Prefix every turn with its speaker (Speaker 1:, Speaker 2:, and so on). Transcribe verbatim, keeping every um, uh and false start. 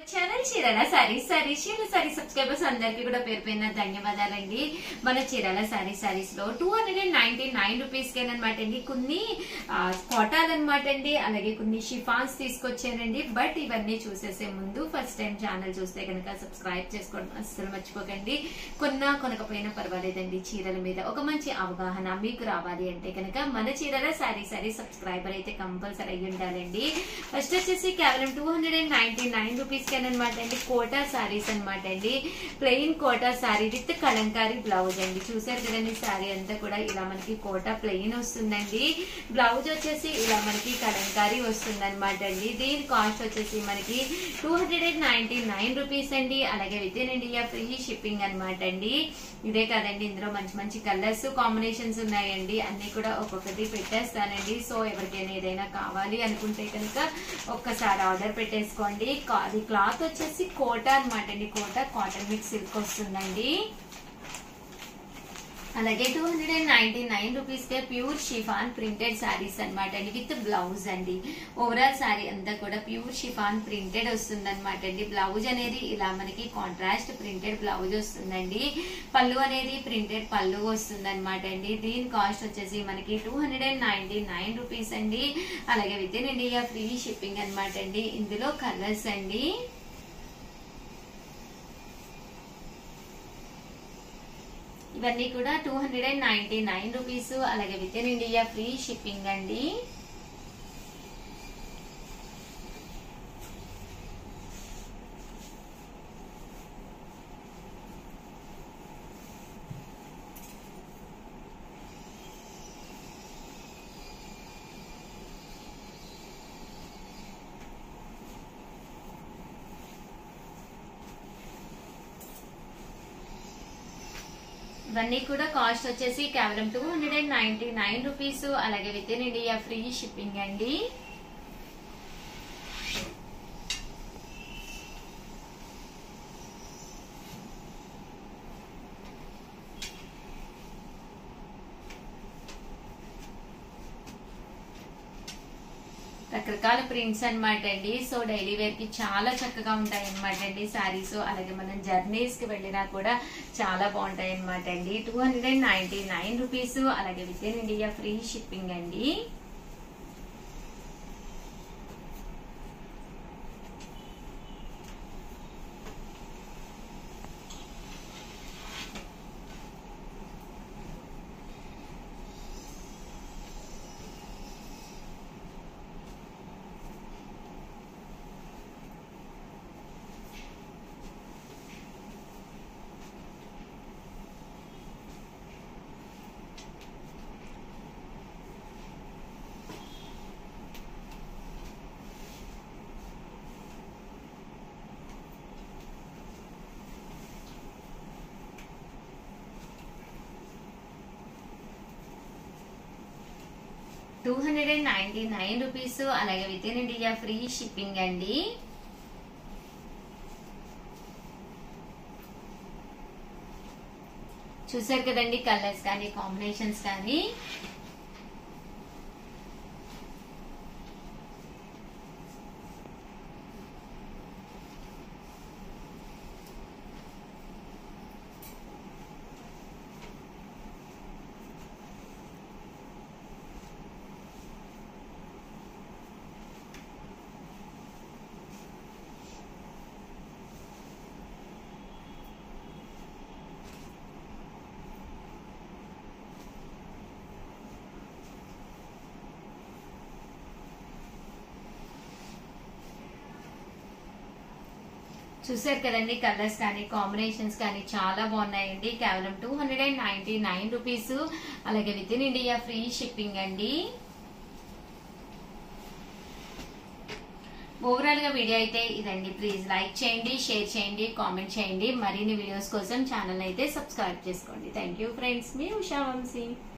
Speaker 1: Channel Chirala saris saris Chirala saris subscribers అందరికి కూడా పేరు పేరున ధన్యవాదాలండి. మన చీరాల సారీస్ సారీస్ లో two hundred and ninety nine rupees అనమాట అండి. కొన్ని కాటాలు అనమాట అండి, అలాగే కొన్ని షిఫాన్స్ తీసుకొచ్చానండి. బట్ ఇవన్నీ చూసేసే ముందు ఫస్ట్ టైం ఛానల్ చూస్తే కనుక సబ్స్క్రైబ్ చేసుకోవడం అస్సలు మర్చిపోకండి. కొన్నా కొనకపోయినా పర్వాలేదండి, చీరల మీద ఒక మంచి అవగాహన మీకు రావాలి అంటే కనుక మన చీరాల సారీ సారీ సబ్స్క్రైబర్ అయితే కంపల్సరీ అయ్యి ఉండాలండి. ఫస్ట్ వచ్చేసి కేవలం two hundred and ninety nine rupees అనమాట అండి. కోటా సారీస్ అనమాట అండి. Plain Kota sari with Kalamkari blouse అండి. చూసారు కదండి, సారీ అంతా కూడా ఇలా మనకి కోటా ప్లెయిన్ వస్తుందండి. బ్లౌజ్ వచ్చేసి ఇలా మనకి కలంకారీ వస్తుంది అనమాట అండి. దీని కాస్ట్ వచ్చేసి మనకి two hundred and ninety nine rupees అండి. అలాగే within India free shipping అనమాట అండి. ఇదే కాదండి, ఇందులో మంచి మంచి కలర్స్ కాంబినేషన్స్ ఉన్నాయండి. అన్ని కూడా ఒక్కొక్కటి పెట్టేస్తానండి. సో ఎవరికైనా ఏదైనా కావాలి అనుకుంటే కనుక ఒక్కసారి ఆర్డర్ పెట్టేసుకోండి. అది క్లాత్ వచ్చేసి కోటా అనమాట అండి. కోటా కాటన్ మిక్స్ సిల్క్ వస్తుందండి. అలాగే two hundred and ninety nine rupees కే ప్యూర్ షిఫాన్ ప్రింటెడ్ సారీస్ అనమాట అండి, విత్ బ్లౌజ్ అండి. ఓవరాల్ సారీ అంతా కూడా ప్యూర్ షిఫాన్ ప్రింటెడ్ వస్తుంది అనమాట అండి. బ్లౌజ్ అనేది ఇలా మనకి కాంట్రాస్ట్ ప్రింటెడ్ బ్లౌజ్ వస్తుందండి. పళ్ళు అనేది ప్రింటెడ్ పళ్ళు వస్తుంది అనమాట అండి. దీని కాస్ట్ వచ్చేసి మనకి two hundred and ninety nine rupees అండి. అలాగే within India free shipping అనమాట అండి. ఇందులో కలర్స్ అండి. ఇవన్నీ కూడా two hundred and ninety nine rupees. అలాగే within India free shipping అండి. ఇవన్నీ కూడా కాస్ట్ వచ్చేసి కేవలం two hundred and ninety nine rupees. అలాగే within India free shipping అండి. రకరకాల ప్రింట్స్ అనమాట అండి. సో డైలీ వేర్ కి చాలా చక్కగా ఉంటాయి అనమాట అండి సారీస్. అలాగే మనం జర్నీస్ కి వెళ్ళినా కూడా చాలా బాగుంటాయి అనమాట అండి. Two hundred and ninety nine rupees. అలాగే within India free shipping అండి. Two hundred and ninety nine rupees. అలాగే within India free shipping అండి. చూసారు కదండి, కలర్స్ కానీ కాంబినేషన్స్ కానీ. చూసారు కదండి, కలర్స్ కానీ కాంబినేషన్స్ కానీ చాలా బాగున్నాయండి. కేవలం two hundred and ninety nine rupees. అలాగే within India free shipping అండి. ఓవరాల్ గా వీడియో అయితే ఇదండి. ప్లీజ్ లైక్ చేయండి, షేర్ చేయండి, కామెంట్ చేయండి. మరిన్ని వీడియోస్ కోసం ఛానల్ అయితే సబ్స్క్రైబ్ చేసుకోండి. థ్యాంక్ యూ ఫ్రెండ్స్, మీ ఉషా వంశీ.